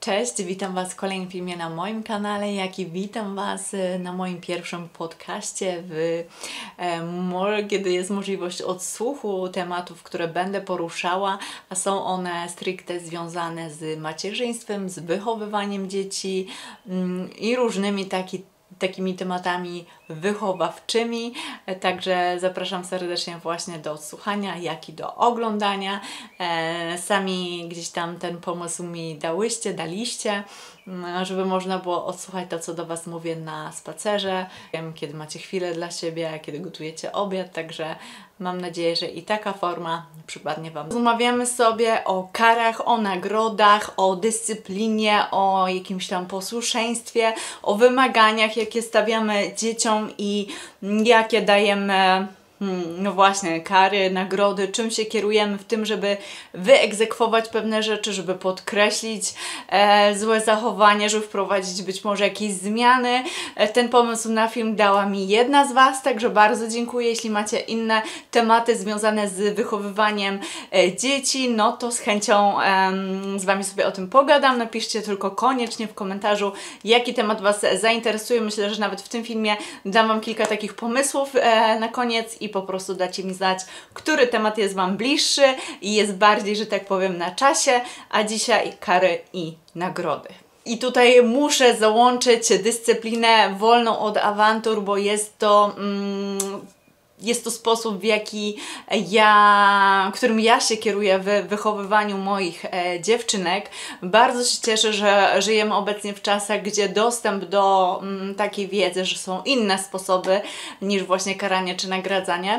Cześć, witam Was w kolejnym filmie na moim kanale, jak i witam Was na moim pierwszym podcaście, kiedy jest możliwość odsłuchu tematów, które będę poruszała, a są one stricte związane z macierzyństwem, z wychowywaniem dzieci i różnymi takimi tematami wychowawczymi. Także zapraszam serdecznie właśnie do odsłuchania, jak i do oglądania. Sami gdzieś tam ten pomysł mi daliście, żeby można było odsłuchać to, co do Was mówię na spacerze, kiedy macie chwilę dla siebie, kiedy gotujecie obiad, także mam nadzieję, że i taka forma przypadnie Wam. Rozmawiamy sobie o karach, o nagrodach, o dyscyplinie, o jakimś tam posłuszeństwie, o wymaganiach, jakie stawiamy dzieciom i jakie dajemy no właśnie, kary, nagrody, czym się kierujemy w tym, żeby wyegzekwować pewne rzeczy, żeby podkreślić złe zachowanie, żeby wprowadzić być może jakieś zmiany. Ten pomysł na film dała mi jedna z Was, także bardzo dziękuję. Jeśli macie inne tematy związane z wychowywaniem dzieci, no to z chęcią z Wami sobie o tym pogadam. Napiszcie tylko koniecznie w komentarzu, jaki temat Was zainteresuje. Myślę, że nawet w tym filmie dam Wam kilka takich pomysłów na koniec i po prostu dacie mi znać, który temat jest Wam bliższy i jest bardziej, że tak powiem, na czasie, a dzisiaj kary i nagrody. I tutaj muszę załączyć dyscyplinę wolną od awantur, bo jest to sposób, którym ja się kieruję w wychowywaniu moich dziewczynek. Bardzo się cieszę, że żyjemy obecnie w czasach, gdzie dostęp do takiej wiedzy, że są inne sposoby niż właśnie karanie czy nagradzanie,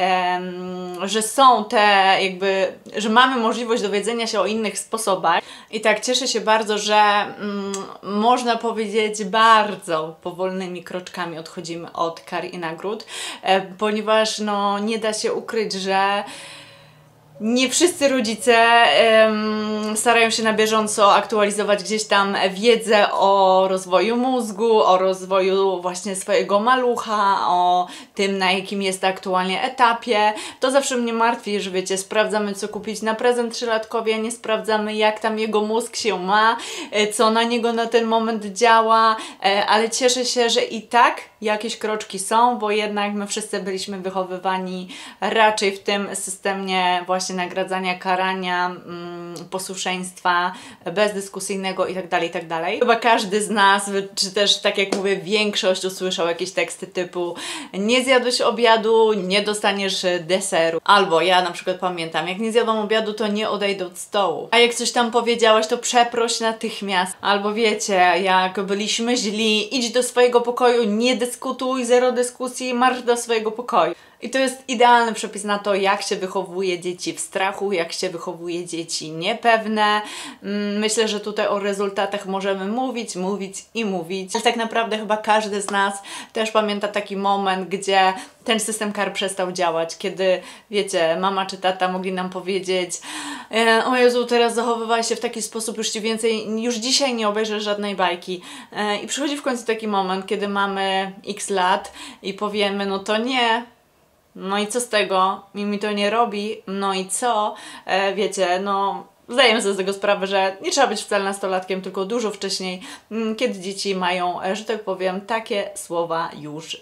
że są że mamy możliwość dowiedzenia się o innych sposobach. I tak cieszę się bardzo, że można powiedzieć bardzo powolnymi kroczkami odchodzimy od kar i nagród, ponieważ no, nie da się ukryć, że nie wszyscy rodzice starają się na bieżąco aktualizować gdzieś tam wiedzę o rozwoju mózgu, o rozwoju właśnie swojego malucha, o tym, na jakim jest aktualnie etapie. To zawsze mnie martwi, że wiecie, sprawdzamy, co kupić na prezent trzylatkowi, a nie sprawdzamy, jak tam jego mózg się ma, co na niego na ten moment działa, ale cieszę się, że i tak jakieś kroczki są, bo jednak my wszyscy byliśmy wychowywani raczej w tym systemie właśnie nagradzania, karania, posłuszeństwa bezdyskusyjnego itd., itd. Chyba każdy z nas, czy też tak jak mówię, większość usłyszał jakieś teksty typu nie zjadłeś obiadu, nie dostaniesz deseru. Albo ja na przykład pamiętam, jak nie zjadłam obiadu, to nie odejdę od stołu. A jak coś tam powiedziałaś, to przeproś natychmiast. Albo wiecie, jak byliśmy źli, idź do swojego pokoju, nie dyskutuj, zero dyskusji, marsz do swojego pokoju. I to jest idealny przepis na to, jak się wychowuje dzieci w strachu, jak się wychowuje dzieci niepewne. Myślę, że tutaj o rezultatach możemy mówić i mówić. Ale tak naprawdę chyba każdy z nas też pamięta taki moment, gdzie ten system kar przestał działać, kiedy, wiecie, mama czy tata mogli nam powiedzieć: o Jezu, teraz zachowywałeś się w taki sposób, już dzisiaj nie obejrzysz żadnej bajki. I przychodzi w końcu taki moment, kiedy mamy x lat i powiemy: no to nie. No i co z tego? Mi to nie robi. No i co? Wiecie, no zdajemy sobie z tego sprawę, że nie trzeba być wcale nastolatkiem, tylko dużo wcześniej, kiedy dzieci mają, że tak powiem, takie słowa już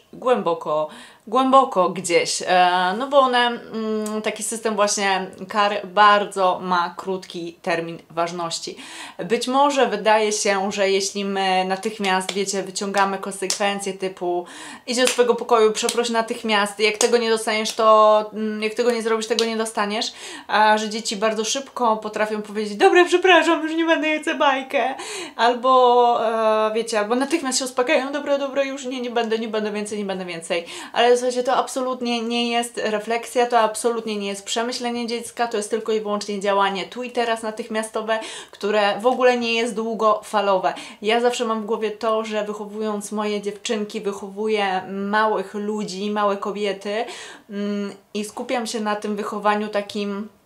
głęboko gdzieś. No bo taki system właśnie kar bardzo ma krótki termin ważności. Być może wydaje się, że jeśli my natychmiast, wiecie, wyciągamy konsekwencje typu idź do swojego pokoju, przeproś natychmiast, jak tego nie dostaniesz, jak tego nie zrobisz, tego nie dostaniesz, a że dzieci bardzo szybko potrafią powiedzieć: dobra, przepraszam, już nie będę jeść bajkę, albo wiecie, albo natychmiast się uspokajają: dobra, już nie będę więcej. Ale słuchajcie, to absolutnie nie jest refleksja, to absolutnie nie jest przemyślenie dziecka, to jest tylko i wyłącznie działanie tu i teraz natychmiastowe, które w ogóle nie jest długofalowe. Ja zawsze mam w głowie to, że wychowując moje dziewczynki, wychowuję małych ludzi, małe kobiety i skupiam się na tym wychowaniu takim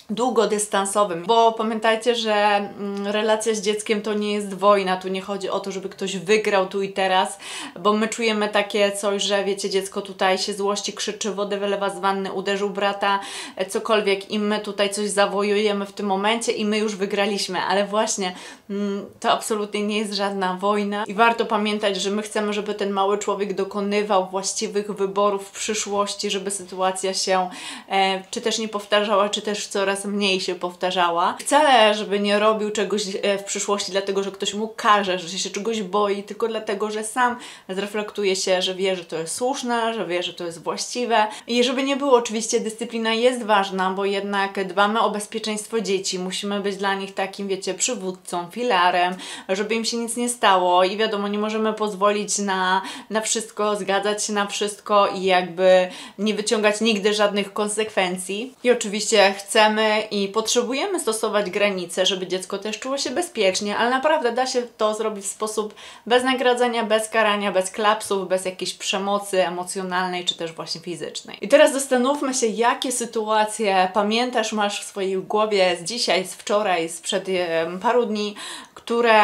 długodystansowym, bo pamiętajcie, że relacja z dzieckiem to nie jest wojna, tu nie chodzi o to, żeby ktoś wygrał tu i teraz, bo my czujemy takie coś, że wiecie, dziecko tutaj się złości, krzyczy, wodę wylewa z wanny, uderzył brata, cokolwiek i my tutaj coś zawojujemy w tym momencie i my już wygraliśmy, ale właśnie to absolutnie nie jest żadna wojna i warto pamiętać, że my chcemy, żeby ten mały człowiek dokonywał właściwych wyborów w przyszłości, żeby sytuacja się czy też nie powtarzała, czy też coraz mniej się powtarzała. Wcale, żeby nie robił czegoś w przyszłości dlatego, że ktoś mu każe, że się czegoś boi, tylko dlatego, że sam zreflektuje się, że wie, że to jest słuszne, że wie, że to jest właściwe. I żeby nie było, oczywiście dyscyplina jest ważna, bo jednak dbamy o bezpieczeństwo dzieci, musimy być dla nich takim, wiecie, przywódcą, filarem, żeby im się nic nie stało i wiadomo, nie możemy pozwolić na wszystko, zgadzać się na wszystko i jakby nie wyciągać nigdy żadnych konsekwencji. I oczywiście chcemy i potrzebujemy stosować granice, żeby dziecko też czuło się bezpiecznie, ale naprawdę da się to zrobić w sposób bez nagradzania, bez karania, bez klapsów, bez jakiejś przemocy emocjonalnej czy też właśnie fizycznej. I teraz zastanówmy się, jakie sytuacje pamiętasz, masz w swojej głowie z dzisiaj, z wczoraj, sprzed paru dni, które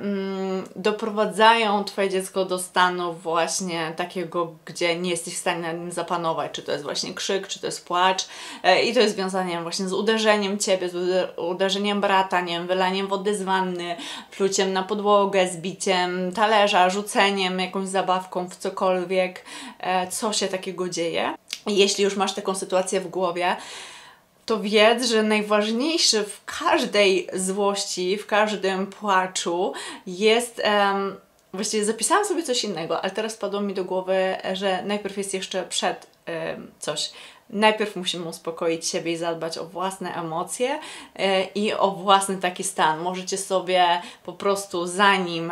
doprowadzają Twoje dziecko do stanu właśnie takiego, gdzie nie jesteś w stanie nad nim zapanować, czy to jest właśnie krzyk, czy to jest płacz i to jest związane właśnie z uderzeniem Ciebie, z uderzeniem brata, nie wiem, wylaniem wody z wanny, pluciem na podłogę, zbiciem talerza, rzuceniem jakąś zabawką w cokolwiek, co się takiego dzieje. I jeśli już masz taką sytuację w głowie, to wiedz, że najważniejszy w każdej złości, w każdym płaczu jest... Właściwie zapisałam sobie coś innego, ale teraz padło mi do głowy, że najpierw jest jeszcze przed coś. Najpierw musimy uspokoić siebie i zadbać o własne emocje i o własny taki stan. Możecie sobie po prostu zanim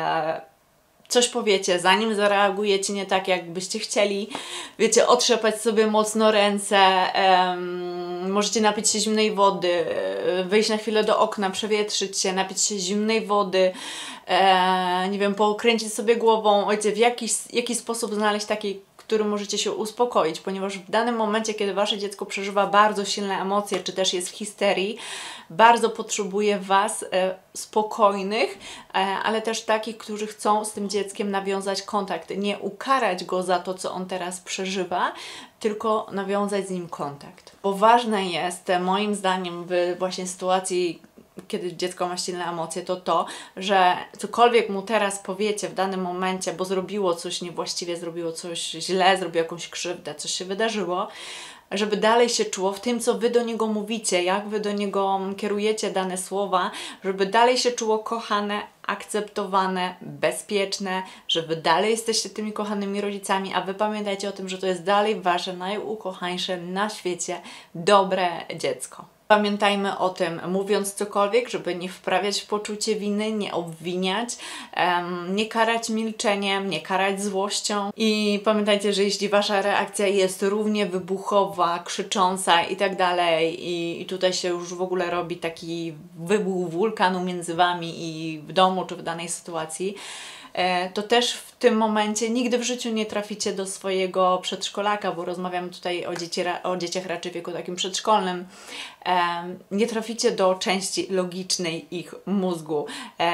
coś powiecie, zanim zareagujecie nie tak, jak byście chcieli, wiecie, otrzepać sobie mocno ręce, możecie napić się zimnej wody, wyjść na chwilę do okna, przewietrzyć się, napić się zimnej wody, nie wiem, pokręcić sobie głową, wiecie, w jakiś sposób znaleźć taki, którym możecie się uspokoić, ponieważ w danym momencie, kiedy Wasze dziecko przeżywa bardzo silne emocje, czy też jest w histerii, bardzo potrzebuje Was spokojnych, ale też takich, którzy chcą z tym dzieckiem nawiązać kontakt. Nie ukarać go za to, co on teraz przeżywa, tylko nawiązać z nim kontakt. Bo ważne jest, moim zdaniem, w właśnie sytuacji, kiedy dziecko ma silne emocje, to, że cokolwiek mu teraz powiecie w danym momencie, bo zrobiło coś niewłaściwie, zrobiło coś źle, zrobiło jakąś krzywdę, coś się wydarzyło, żeby dalej się czuło w tym, co Wy do niego mówicie, jak Wy do niego kierujecie dane słowa, żeby dalej się czuło kochane, akceptowane, bezpieczne, że Wy dalej jesteście tymi kochanymi rodzicami, a Wy pamiętajcie o tym, że to jest dalej Wasze najukochańsze na świecie dobre dziecko. Pamiętajmy o tym, mówiąc cokolwiek, żeby nie wprawiać w poczucie winy, nie obwiniać, nie karać milczeniem, nie karać złością. I pamiętajcie, że jeśli Wasza reakcja jest równie wybuchowa, krzycząca i tak dalej, i tutaj się już w ogóle robi taki wybuch wulkanu między Wami i w domu, czy w danej sytuacji, to też w tym momencie nigdy w życiu nie traficie do swojego przedszkolaka, bo rozmawiamy tutaj o dzieciach raczej w wieku takim przedszkolnym. Nie traficie do części logicznej ich mózgu.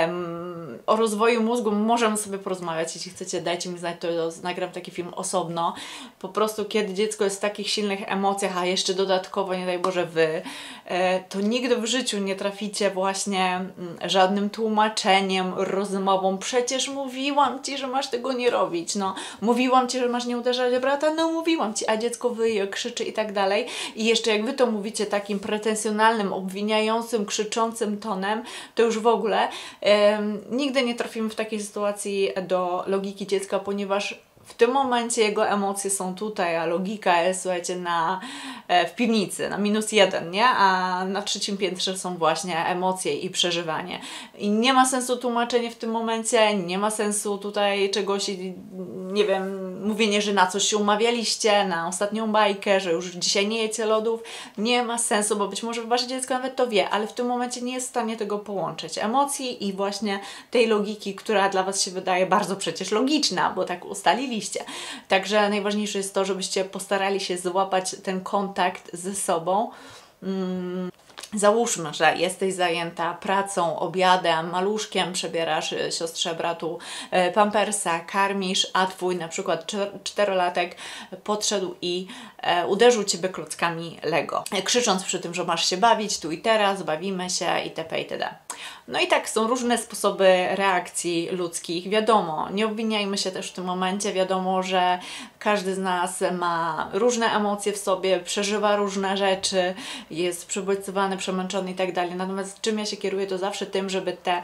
O rozwoju mózgu możemy sobie porozmawiać, jeśli chcecie, dajcie mi znać, to nagram taki film osobno. Po prostu kiedy dziecko jest w takich silnych emocjach, a jeszcze dodatkowo, nie daj Boże, Wy, to nigdy w życiu nie traficie właśnie żadnym tłumaczeniem, rozmową. Przecież mówiłam Ci, że masz tego nie robić, no. Mówiłam Ci, że masz nie uderzać brata, no mówiłam Ci, a dziecko wyje, krzyczy i tak dalej. I jeszcze jak Wy to mówicie takim pretensjonalnym, obwiniającym, krzyczącym tonem, to już w ogóle nigdy nie trafimy w takiej sytuacji do logiki dziecka, ponieważ w tym momencie jego emocje są tutaj, a logika jest, słuchajcie, w piwnicy, na -1, nie? A na 3. piętrze są właśnie emocje i przeżywanie. I nie ma sensu tłumaczenie w tym momencie, nie ma sensu tutaj czegoś, nie wiem, mówienie, że na coś się umawialiście, na ostatnią bajkę, że już dzisiaj nie jecie lodów. Nie ma sensu, bo być może Wasze dziecko nawet to wie, ale w tym momencie nie jest w stanie tego połączyć. Emocji i właśnie tej logiki, która dla Was się wydaje bardzo przecież logiczna, bo tak ustaliliście. Także najważniejsze jest to, żebyście postarali się złapać ten kontakt ze sobą Załóżmy, że jesteś zajęta pracą, obiadem, maluszkiem, przebierasz siostrze, bratu pampersa, karmisz, a twój na przykład czterolatek podszedł i uderzył ciebie klockami Lego, krzycząc przy tym, że masz się bawić tu i teraz, bawimy się itp. itd. No i tak, są różne sposoby reakcji ludzkich, wiadomo, nie obwiniajmy się też w tym momencie, wiadomo, że każdy z nas ma różne emocje w sobie, przeżywa różne rzeczy, jest przebodźcowany, przemęczony i tak dalej, natomiast czym ja się kieruję, to zawsze tym, żeby te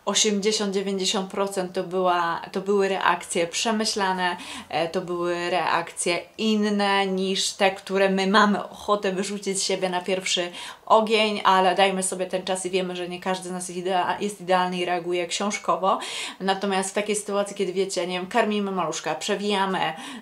80-90% to były reakcje przemyślane, to były reakcje inne niż te, które my mamy ochotę wyrzucić z siebie na pierwszy ogień, ale dajmy sobie ten czas i wiemy, że nie każdy z nas jest idealny i reaguje książkowo. Natomiast w takiej sytuacji, kiedy wiecie, nie wiem, karmimy maluszka, przewijamy,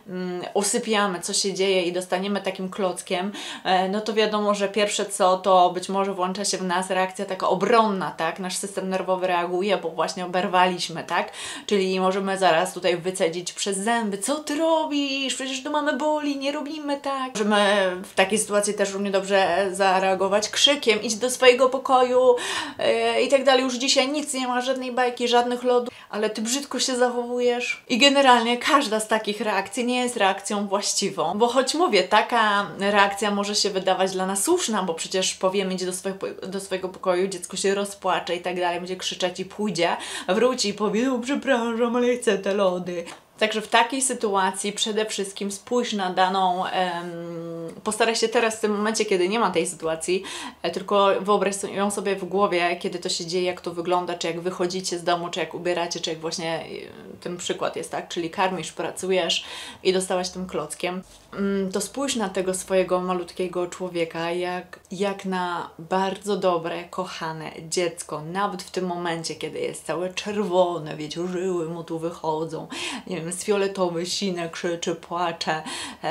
usypiamy, co się dzieje i dostaniemy takim klockiem, no to wiadomo, że pierwsze co, to być może włącza się w nas reakcja taka obronna, tak? Nasz system nerwowy reaguje, bo właśnie oberwaliśmy, tak? Czyli możemy zaraz tutaj wycedzić przez zęby, co ty robisz? Przecież to mamy boli, nie robimy tak. Możemy w takiej sytuacji też równie dobrze zareagować krzykiem, idź do swojego pokoju i tak dalej. Już dzisiaj nic nie ma, żadnej bajki, żadnych lodów, ale ty brzydko się zachowujesz. I generalnie każda z takich reakcji nie jest reakcją właściwą, bo choć mówię, taka reakcja może się wydawać dla nas słuszna, bo przecież powiemy, idź do swojego pokoju, dziecko się rozpłacze i tak dalej, będzie krzyczeć i pójdzie, wróci i powie, no przepraszam, ale chcę te lody. Także w takiej sytuacji przede wszystkim spójrz na daną, postaraj się teraz w tym momencie, kiedy nie ma tej sytuacji, tylko wyobraź ją sobie w głowie, kiedy to się dzieje, jak to wygląda, czy jak wychodzicie z domu, czy jak ubieracie, czy jak właśnie ten przykład jest, tak, czyli karmisz, pracujesz i dostałaś tym klockiem, to spójrz na tego swojego malutkiego człowieka jak na bardzo dobre, kochane dziecko, nawet w tym momencie, kiedy jest całe czerwone, wiecie, żyły mu tu wychodzą, nie wiem, jest fioletowy, sine, krzyczy, płacze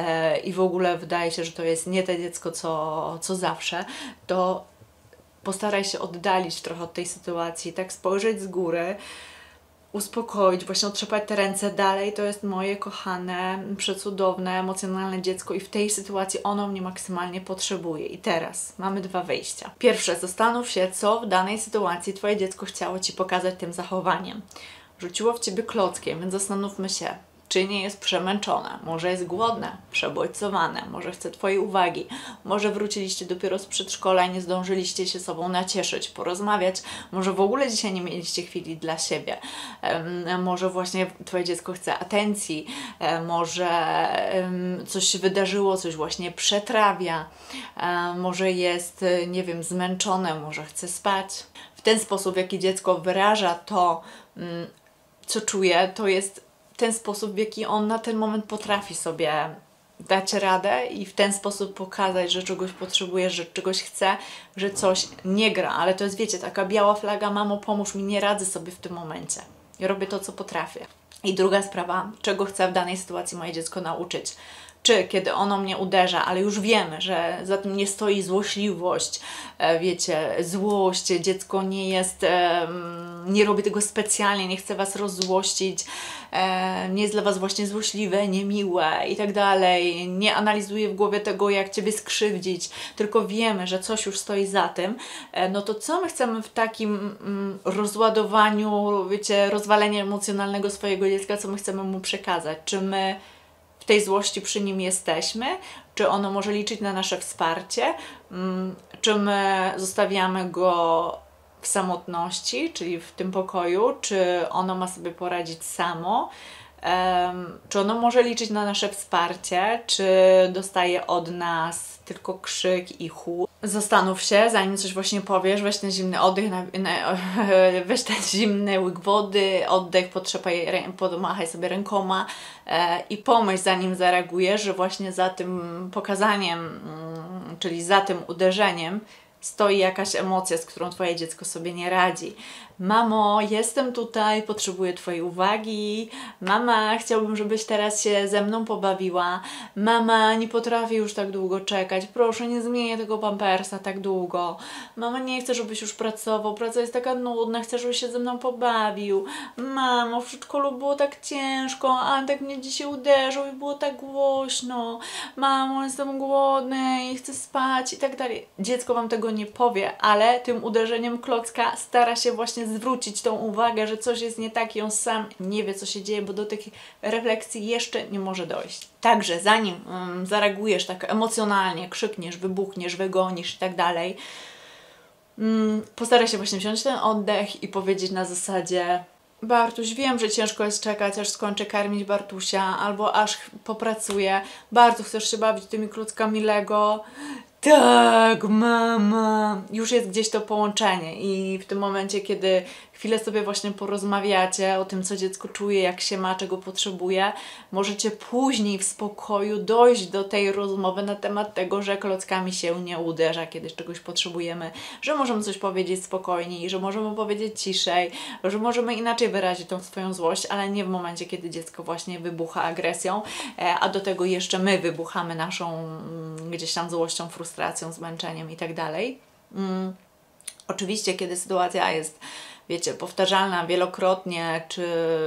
i w ogóle wydaje się, że to jest nie to dziecko, co zawsze, to postaraj się oddalić trochę od tej sytuacji, tak spojrzeć z góry, uspokoić, właśnie otrzepać te ręce dalej, to jest moje kochane, przecudowne, emocjonalne dziecko i w tej sytuacji ono mnie maksymalnie potrzebuje. I teraz mamy dwa wyjścia. Pierwsze, zastanów się, co w danej sytuacji Twoje dziecko chciało Ci pokazać tym zachowaniem. Rzuciło w Ciebie klockiem, więc zastanówmy się, czy nie jest przemęczone, może jest głodne, przebodźcowane, może chce Twojej uwagi, może wróciliście dopiero z przedszkola i nie zdążyliście się sobą nacieszyć, porozmawiać, może w ogóle dzisiaj nie mieliście chwili dla siebie, może właśnie Twoje dziecko chce atencji, może coś się wydarzyło, coś właśnie przetrawia, może jest, nie wiem, zmęczone, może chce spać. W ten sposób, w jaki dziecko wyraża to, co czuje, to jest ten sposób, w jaki on na ten moment potrafi sobie dać radę i w ten sposób pokazać, że czegoś potrzebuje, że czegoś chce, że coś nie gra. Ale to jest, wiecie, taka biała flaga, mamo, pomóż mi, nie radzę sobie w tym momencie. Ja robię to, co potrafię. I druga sprawa, czego chcę w danej sytuacji moje dziecko nauczyć. Czy kiedy ono mnie uderza, ale już wiemy, że za tym nie stoi złośliwość, wiecie, złość, dziecko nie jest, nie robi tego specjalnie, nie chce Was rozzłościć, nie jest dla Was właśnie złośliwe, niemiłe i tak dalej, nie analizuje w głowie tego, jak Ciebie skrzywdzić, tylko wiemy, że coś już stoi za tym, no to co my chcemy w takim rozładowaniu, wiecie, rozwalenia emocjonalnego swojego dziecka, co my chcemy mu przekazać? Czy my w tej złości przy nim jesteśmy? Czy ono może liczyć na nasze wsparcie? Czy my zostawiamy go w samotności, czyli w tym pokoju? Czy ono ma sobie poradzić samo? Czy ono może liczyć na nasze wsparcie? Czy dostaje od nas tylko krzyk i chłód? Zastanów się, zanim coś właśnie powiesz, weź ten zimny oddech, weź ten zimny łyk wody, oddech, podmachaj sobie rękoma i pomyśl, zanim zareagujesz, że właśnie za tym pokazaniem, czyli za tym uderzeniem stoi jakaś emocja, z którą Twoje dziecko sobie nie radzi. Mamo, jestem tutaj, potrzebuję Twojej uwagi. Mama, chciałbym, żebyś teraz się ze mną pobawiła. Mama, nie potrafię już tak długo czekać. Proszę, nie zmienię tego pampersa tak długo. Mama, nie chcę, żebyś już pracował. Praca jest taka nudna, chcę, żebyś się ze mną pobawił. Mamo, w przedszkolu było tak ciężko, Antek mnie dzisiaj uderzył i było tak głośno. Mamo, jestem głodny i chcę spać i tak dalej. Dziecko Wam tego tego nie powie, ale tym uderzeniem klocka stara się właśnie zwrócić tą uwagę, że coś jest nie tak i on sam nie wie, co się dzieje, bo do tych refleksji jeszcze nie może dojść. Także zanim zareagujesz tak emocjonalnie, krzykniesz, wybuchniesz, wygonisz i tak dalej, postaraj się właśnie wziąć ten oddech i powiedzieć na zasadzie: Bartuś, wiem, że ciężko jest czekać, aż skończę karmić Bartusia, albo aż popracuję. Bardzo chcesz się bawić tymi klockami Lego. Tak, mama. Już jest gdzieś to połączenie i w tym momencie, kiedy chwilę sobie właśnie porozmawiacie o tym, co dziecko czuje, jak się ma, czego potrzebuje, możecie później w spokoju dojść do tej rozmowy na temat tego, że klockami się nie uderza, kiedy czegoś potrzebujemy, że możemy coś powiedzieć spokojniej, że możemy powiedzieć ciszej, że możemy inaczej wyrazić tą swoją złość, ale nie w momencie, kiedy dziecko właśnie wybucha agresją, a do tego jeszcze my wybuchamy naszą gdzieś tam złością, frustracją, zmęczeniem i tak dalej. Oczywiście, kiedy sytuacja jest, wiecie, powtarzalna wielokrotnie, czy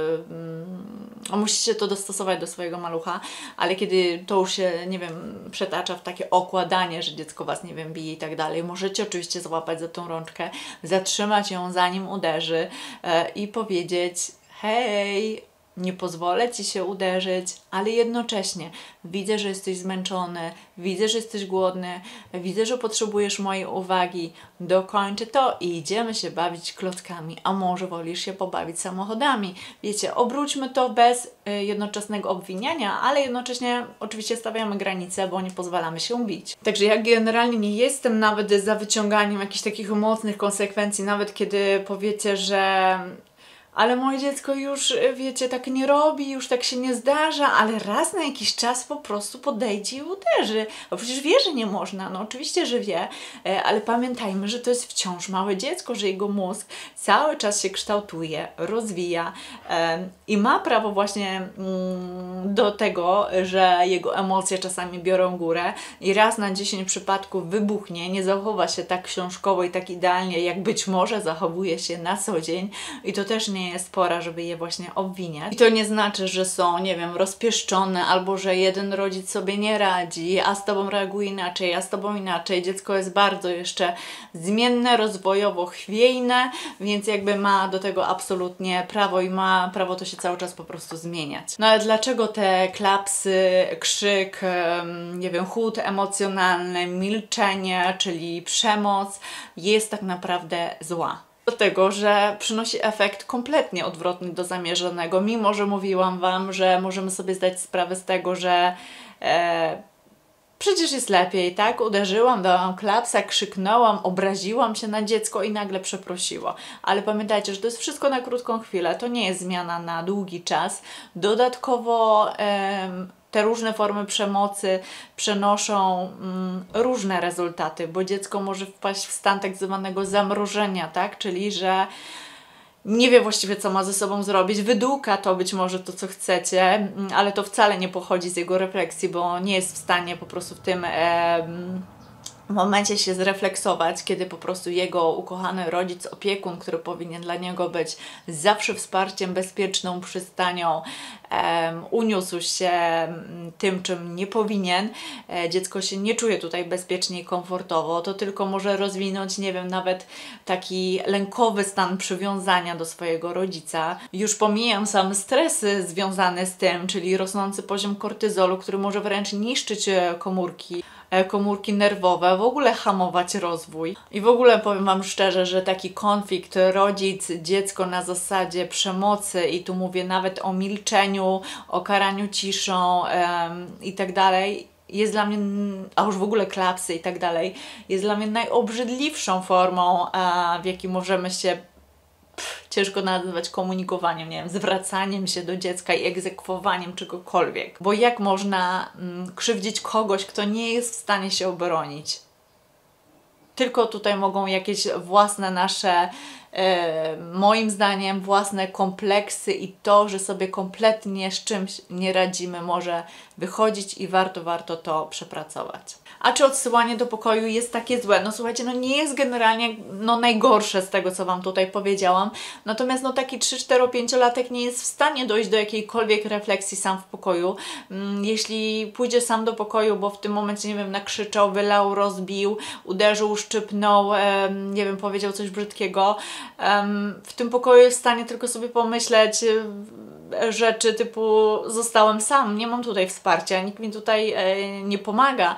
musicie to dostosować do swojego malucha, ale kiedy to już się, nie wiem, przetacza w takie okładanie, że dziecko Was, nie wiem, bije i tak dalej, możecie oczywiście złapać za tą rączkę, zatrzymać ją zanim uderzy i powiedzieć: hej, nie pozwolę Ci się uderzyć, ale jednocześnie widzę, że jesteś zmęczony, widzę, że jesteś głodny, widzę, że potrzebujesz mojej uwagi, dokończę to i idziemy się bawić klockami, a może wolisz się pobawić samochodami. Wiecie, obróćmy to bez jednoczesnego obwiniania, ale jednocześnie oczywiście stawiamy granice, bo nie pozwalamy się bić. Także ja generalnie nie jestem nawet za wyciąganiem jakichś takich mocnych konsekwencji, nawet kiedy powiecie, że ale moje dziecko już, wiecie, tak nie robi, już tak się nie zdarza, ale raz na jakiś czas po prostu podejdzie i uderzy. A przecież wie, że nie można, no oczywiście, że wie, ale pamiętajmy, że to jest wciąż małe dziecko, że jego mózg cały czas się kształtuje, rozwija i ma prawo właśnie do tego, że jego emocje czasami biorą górę i raz na 10 przypadków wybuchnie, nie zachowa się tak książkowo i tak idealnie, jak być może zachowuje się na co dzień i to też nie jest pora, żeby je właśnie obwiniać. I to nie znaczy, że są, nie wiem, rozpieszczone albo że jeden rodzic sobie nie radzi, a z Tobą reaguje inaczej, a z Tobą inaczej. Dziecko jest bardzo jeszcze zmienne, rozwojowo chwiejne, więc jakby ma do tego absolutnie prawo i ma prawo to się cały czas po prostu zmieniać. No ale dlaczego te klapsy, krzyk, nie wiem, chłód emocjonalny, milczenie, czyli przemoc jest tak naprawdę zła? Do tego, że przynosi efekt kompletnie odwrotny do zamierzonego, mimo że mówiłam Wam, że możemy sobie zdać sprawę z tego, że przecież jest lepiej, tak? Uderzyłam, dałam klapsa, krzyknęłam, obraziłam się na dziecko i nagle przeprosiło. Ale pamiętajcie, że to jest wszystko na krótką chwilę, to nie jest zmiana na długi czas. Dodatkowo te różne formy przemocy przenoszą różne rezultaty, bo dziecko może wpaść w stan tak zwanego zamrożenia, tak? Czyli że nie wie właściwie, co ma ze sobą zrobić, wydłuka to być może to, co chcecie, ale to wcale nie pochodzi z jego refleksji, bo nie jest w stanie po prostu w tym momencie się zrefleksować, kiedy po prostu jego ukochany rodzic, opiekun, który powinien dla niego być zawsze wsparciem, bezpieczną przystanią, uniósł się tym, czym nie powinien. Dziecko się nie czuje tutaj bezpiecznie i komfortowo. To tylko może rozwinąć, nie wiem, nawet taki lękowy stan przywiązania do swojego rodzica. Już pomijam same stresy związane z tym, czyli rosnący poziom kortyzolu, który może wręcz niszczyć komórki nerwowe, w ogóle hamować rozwój. I w ogóle powiem Wam szczerze, że taki konflikt rodzic-dziecko na zasadzie przemocy, i tu mówię nawet o milczeniu, o karaniu ciszą i tak dalej, jest dla mnie, a już w ogóle klapsy i tak dalej, jest dla mnie najobrzydliwszą formą, w jakiej możemy się ciężko nazywać komunikowaniem, nie wiem, zwracaniem się do dziecka i egzekwowaniem czegokolwiek. Bo jak można krzywdzić kogoś, kto nie jest w stanie się obronić? Tylko tutaj mogą jakieś własne nasze moim zdaniem własne kompleksy i to, że sobie kompletnie z czymś nie radzimy, może wychodzić i warto to przepracować. A czy odsyłanie do pokoju jest takie złe? No słuchajcie, no nie jest generalnie najgorsze z tego, co Wam tutaj powiedziałam. Natomiast taki 3-4-5-latek nie jest w stanie dojść do jakiejkolwiek refleksji sam w pokoju. Jeśli pójdzie sam do pokoju, bo w tym momencie, nie wiem, nakrzyczał, wylał, rozbił, uderzył, szczypnął, nie wiem, powiedział coś brzydkiego, w tym pokoju jest w stanie tylko sobie pomyśleć rzeczy typu zostałem sam, nie mam tutaj wsparcia, nikt mi tutaj nie pomaga.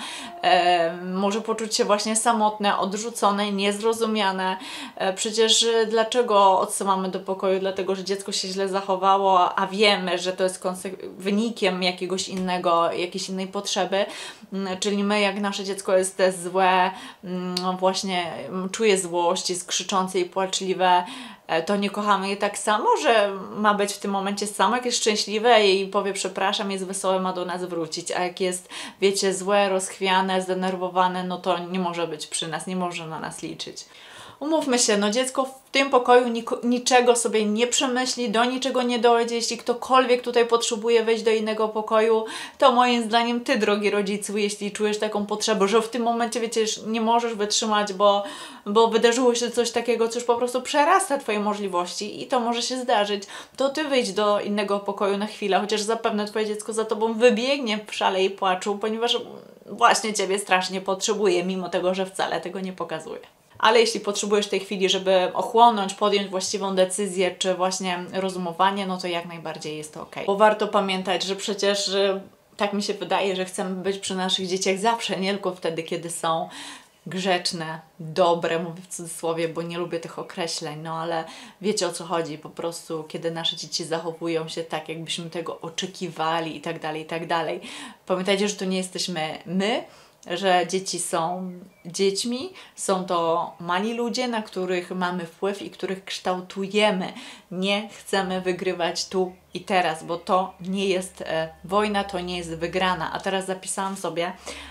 Może poczuć się właśnie samotne, odrzucone, niezrozumiane. Przecież dlaczego odsyłamy do pokoju? Dlatego, że dziecko się źle zachowało, a wiemy, że to jest wynikiem jakiegoś innego, jakiejś innej potrzeby. Czyli my, jak nasze dziecko jest złe, właśnie czuje złość, jest krzyczące i płaczliwe, to nie kochamy je tak samo, że ma być w tym momencie samo, jak jest szczęśliwe i powie przepraszam, jest wesołe, ma do nas wrócić, a jak jest, wiecie, złe, rozchwiane, zdenerwowane, no to nie może być przy nas, nie może na nas liczyć. Umówmy się, no dziecko w tym pokoju niczego sobie nie przemyśli, do niczego nie dojdzie. Jeśli ktokolwiek tutaj potrzebuje wejść do innego pokoju, to moim zdaniem Ty, drogi rodzicu, jeśli czujesz taką potrzebę, że w tym momencie, wiecie, już nie możesz wytrzymać, bo wydarzyło się coś takiego, co już po prostu przerasta Twoje możliwości i to może się zdarzyć, to Ty wyjdź do innego pokoju na chwilę, chociaż zapewne Twoje dziecko za Tobą wybiegnie w szale i płaczu, ponieważ właśnie Ciebie strasznie potrzebuje, mimo tego, że wcale tego nie pokazuje. Ale jeśli potrzebujesz tej chwili, żeby ochłonąć, podjąć właściwą decyzję, czy właśnie rozumowanie, no to jak najbardziej jest to ok. Bo warto pamiętać, że przecież tak mi się wydaje, że chcemy być przy naszych dzieciach zawsze, nie tylko wtedy, kiedy są grzeczne, dobre, mówię w cudzysłowie, bo nie lubię tych określeń, no ale wiecie, o co chodzi, po prostu kiedy nasze dzieci zachowują się tak, jakbyśmy tego oczekiwali i tak dalej, i tak dalej. Pamiętajcie, że to nie jesteśmy my, że dzieci są dziećmi, są to mali ludzie, na których mamy wpływ i których kształtujemy. Nie chcemy wygrywać tu i teraz, bo to nie jest wojna, to nie jest wygrana. A teraz zapisałam sobie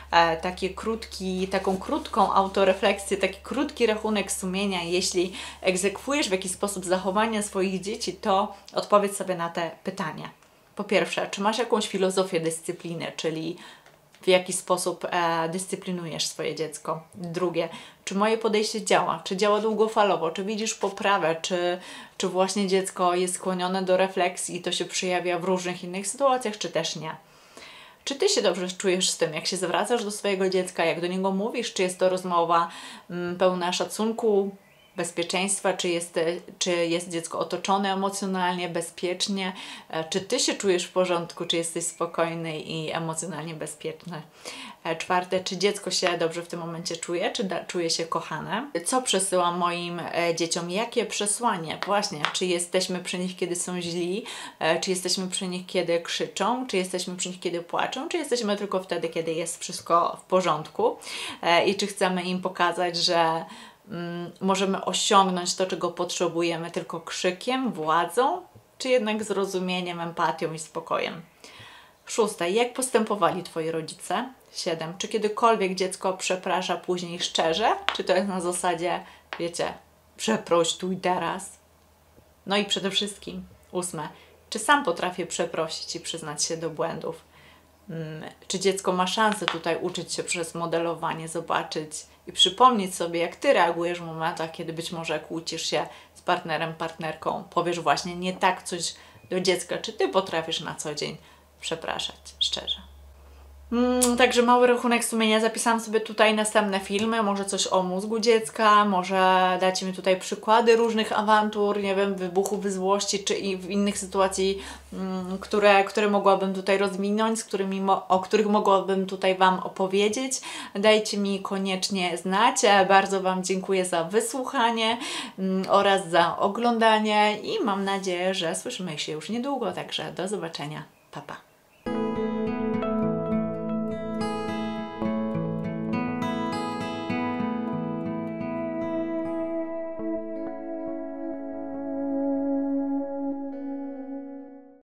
taką krótką autorefleksję, taki krótki rachunek sumienia. Jeśli egzekwujesz w jakiś sposób zachowania swoich dzieci, to odpowiedz sobie na te pytania. Po pierwsze, czy masz jakąś filozofię dyscypliny, czyli w jaki sposób dyscyplinujesz swoje dziecko. Drugie, czy moje podejście działa? Czy działa długofalowo? Czy widzisz poprawę? Czy właśnie dziecko jest skłonione do refleksji i to się przejawia w różnych innych sytuacjach, czy też nie? Czy Ty się dobrze czujesz z tym, jak się zwracasz do swojego dziecka, jak do niego mówisz? Czy jest to rozmowa pełna szacunku, bezpieczeństwa, czy jest dziecko otoczone emocjonalnie, bezpiecznie, czy Ty się czujesz w porządku, czy jesteś spokojny i emocjonalnie bezpieczny. Czwarte, czy dziecko się dobrze w tym momencie czuje, czy czuje się kochane. Co przesyłam moim dzieciom, jakie przesłanie? Właśnie, czy jesteśmy przy nich, kiedy są źli, czy jesteśmy przy nich, kiedy krzyczą, czy jesteśmy przy nich, kiedy płaczą, czy jesteśmy tylko wtedy, kiedy jest wszystko w porządku i czy chcemy im pokazać, że możemy osiągnąć to, czego potrzebujemy tylko krzykiem, władzą, czy jednak zrozumieniem, empatią i spokojem. Szóste, jak postępowali Twoi rodzice? 7, czy kiedykolwiek dziecko przeprasza później szczerze? Czy to jest na zasadzie, wiecie, przeproś tu i teraz? No i przede wszystkim 8, czy sam potrafię przeprosić i przyznać się do błędów? Czy dziecko ma szansę tutaj uczyć się przez modelowanie, zobaczyć i przypomnieć sobie, jak Ty reagujesz w momentach, kiedy być może kłócisz się z partnerem, partnerką, powiesz właśnie nie tak coś do dziecka, czy Ty potrafisz na co dzień przepraszać szczerze. Także mały rachunek sumienia. Zapisałam sobie tutaj następne filmy, może coś o mózgu dziecka, może dacie mi tutaj przykłady różnych awantur, nie wiem, wybuchów złości, czy i w innych sytuacji, które mogłabym tutaj rozwinąć, o których mogłabym tutaj Wam opowiedzieć. Dajcie mi koniecznie znać. Bardzo Wam dziękuję za wysłuchanie oraz za oglądanie i mam nadzieję, że słyszymy się już niedługo, także do zobaczenia. Pa, pa.